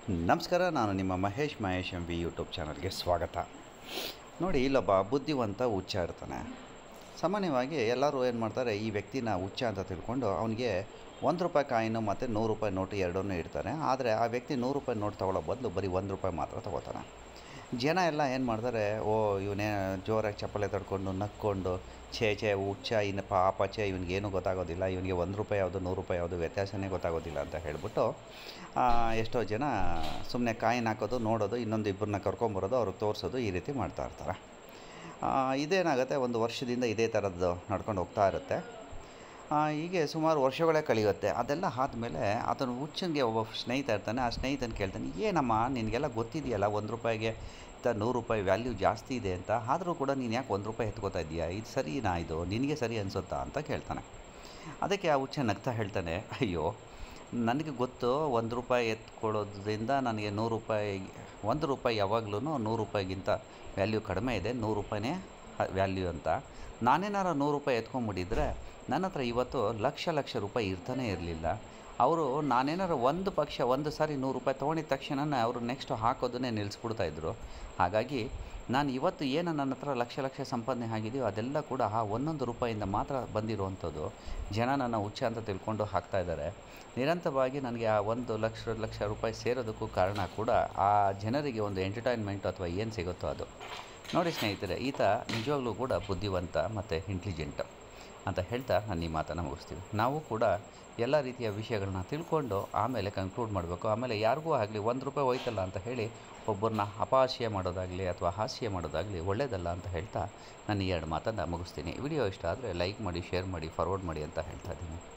ನಮಸ್ಕಾರ. ನಾನು ನಿಮ್ಮ ಮಹೇಶ್ ಎಂ ವಿ ಯೂಟ್ಯೂಬ್ ಚಾನಲ್ಗೆ ಸ್ವಾಗತ. ನೋಡಿ, ಇಲ್ಲೊಬ್ಬ ಬುದ್ಧಿವಂತ ಹುಚ್ಚ ಇರ್ತಾನೆ. ಸಾಮಾನ್ಯವಾಗಿ ಎಲ್ಲರೂ ಏನು ಮಾಡ್ತಾರೆ, ಈ ವ್ಯಕ್ತಿನ ಹುಚ್ಚ ಅಂತ ತಿಳ್ಕೊಂಡು ಅವನಿಗೆ ₹1 ಕಾಯಿನು ಮತ್ತು ₹100 ನೋಟು ಎರಡನ್ನೂ ಇಡ್ತಾರೆ. ಆದರೆ ಆ ವ್ಯಕ್ತಿ ₹100 ನೋಟ್ ತೊಗೊಳ್ಳೋ ಬದಲು ಬರೀ ₹1 ಮಾತ್ರ ತೊಗೋತಾನೆ. ಜನ ಎಲ್ಲ ಏನು ಮಾಡ್ತಾರೆ, ಇವನೇ ಜೋರಾಗಿ ಚಪ್ಪಲೆ ತಡ್ಕೊಂಡು ನಕ್ಕೊಂಡು ಛೇ ಹುಚ್ಚ, ಇನ್ನು ಪಾಪ ಇವನಿಗೇನು ಗೊತ್ತಾಗೋದಿಲ್ಲ, ಇವನಿಗೆ ₹1 ಯಾವುದು ₹100 ಯಾವುದು ವ್ಯತ್ಯಾಸನೇ ಗೊತ್ತಾಗೋದಿಲ್ಲ ಅಂತ ಹೇಳಿಬಿಟ್ಟು ಎಷ್ಟೋ ಜನ ಸುಮ್ಮನೆ ಕಾಯಿನ್ ಹಾಕೋದು, ನೋಡೋದು, ಇನ್ನೊಂದು ಇಬ್ಬರನ್ನ ಕರ್ಕೊಂಬರೋದು, ಅವ್ರಿಗೆ ತೋರಿಸೋದು, ಈ ರೀತಿ ಮಾಡ್ತಾಯಿರ್ತಾರೆ. ಇದೇನಾಗುತ್ತೆ, ಒಂದು ವರ್ಷದಿಂದ ಇದೇ ಥರದ್ದು ನಡ್ಕೊಂಡು ಹೋಗ್ತಾ ಇರುತ್ತೆ. ಹೀಗೆ ಸುಮಾರು ವರ್ಷಗಳೇ ಕಳೆಯುತ್ತೆ. ಅದೆಲ್ಲ ಆದಮೇಲೆ ಆತನು ಹುಚ್ಚನಿಗೆ ಒಬ್ಬ ಸ್ನೇಹಿತ ಇರ್ತಾನೆ. ಆ ಸ್ನೇಹಿತನ ಕೇಳ್ತಾನೆ, ಏನಮ್ಮ ನಿನಗೆಲ್ಲ ಗೊತ್ತಿದೆಯಲ್ಲ ₹1ಗೆ ₹100 ವ್ಯಾಲ್ಯೂ ಜಾಸ್ತಿ ಇದೆ ಅಂತ, ಆದರೂ ಕೂಡ ನೀನು ಯಾಕೆ ₹1 ಎತ್ಕೋತಾ ಇದೆಯಾ, ಇದು ಸರಿನಾ, ಇದು ನಿನಗೆ ಸರಿ ಅನಿಸುತ್ತಾ ಅಂತ ಕೇಳ್ತಾನೆ. ಅದಕ್ಕೆ ಆ ಹುಚ್ಚ ನಗ್ತಾ ಹೇಳ್ತಾನೆ, ಅಯ್ಯೋ ನನಗೆ ಗೊತ್ತು ₹1 ಎತ್ಕೊಳ್ಳೋದ್ರಿಂದ ನನಗೆ ₹100 ಯಾವಾಗಲೂ ₹100ಗಿಂತ ವ್ಯಾಲ್ಯೂ ಕಡಿಮೆ ಇದೆ, ₹100ನೇ ವ್ಯಾಲ್ಯೂ ಅಂತ. ನಾನೇನಾರು ₹100 ಎತ್ಕೊಂಡ್ಬಿಟ್ಟಿದ್ರೆ ನನ್ನ ಹತ್ರ ಇವತ್ತು ಲಕ್ಷ ರೂಪಾಯಿ ಇರ್ತಾನೆ ಇರಲಿಲ್ಲ. ಅವರು ನಾನೇನಾರು ಒಂದು ಸಾರಿ ₹100 ತೊಗೊಂಡಿದ್ದ ತಕ್ಷಣ ಅವರು ನೆಕ್ಸ್ಟ್ ಹಾಕೋದನ್ನೇ ನಿಲ್ಲಿಸ್ಬಿಡ್ತಾಯಿದ್ರು. ಹಾಗಾಗಿ ನಾನು ಇವತ್ತು ಏನು ನನ್ನ ಹತ್ರ ಲಕ್ಷ ಸಂಪಾದನೆ ಆಗಿದೆಯೋ ಅದೆಲ್ಲ ಕೂಡ ಆ ₹1 ಮಾತ್ರ ಬಂದಿರುವಂಥದ್ದು. ಜನ ನನ್ನ ಹುಚ್ಚ ಅಂತ ತಿಳ್ಕೊಂಡು ಹಾಕ್ತಾಯಿದ್ದಾರೆ. ನಿರಂತರವಾಗಿ ನನಗೆ ಆ ಲಕ್ಷ ರೂಪಾಯಿ ಸೇರೋದಕ್ಕೂ ಕಾರಣ ಕೂಡ ಆ ಜನರಿಗೆ ಒಂದು ಎಂಟರ್ಟೈನ್ಮೆಂಟ್ ಅಥವಾ ಏನು ಸಿಗುತ್ತೋ ಅದು. ನೋಡಿ ಸ್ನೇಹಿತರೆ, ಈತ ನಿಜವಾಗ್ಲೂ ಕೂಡ ಬುದ್ಧಿವಂತ ಮತ್ತು ಇಂಟೆಲಿಜೆಂಟ್ ಅಂತ ಹೇಳ್ತಾ ನಾನು ಈ ಮಾತನ್ನು ಮುಗಿಸ್ತೀವಿ. ನಾವು ಕೂಡ ಎಲ್ಲ ರೀತಿಯ ವಿಷಯಗಳನ್ನ ತಿಳ್ಕೊಂಡು ಆಮೇಲೆ ಕನ್ಕ್ಲೂಡ್ ಮಾಡಬೇಕು. ಆಮೇಲೆ ಯಾರಿಗೂ ಆಗಲಿ ₹1 ಹೋಯ್ತಲ್ಲ ಅಂತ ಹೇಳಿ ಒಬ್ಬರನ್ನ ಅಪಹಾಸ್ಯ ಮಾಡೋದಾಗಲಿ ಅಥವಾ ಹಾಸ್ಯ ಮಾಡೋದಾಗಲಿ ಒಳ್ಳೆಯದಲ್ಲ ಅಂತ ಹೇಳ್ತಾ ನಾನು ಈ 2 ಮಾತನ್ನು ಮುಗಿಸ್ತೀನಿ. ವಿಡಿಯೋ ಇಷ್ಟ ಆದರೆ ಲೈಕ್ ಮಾಡಿ, ಶೇರ್ ಮಾಡಿ, ಫಾರ್ವರ್ಡ್ ಮಾಡಿ ಅಂತ ಹೇಳ್ತಾ ಇದ್ದೀನಿ.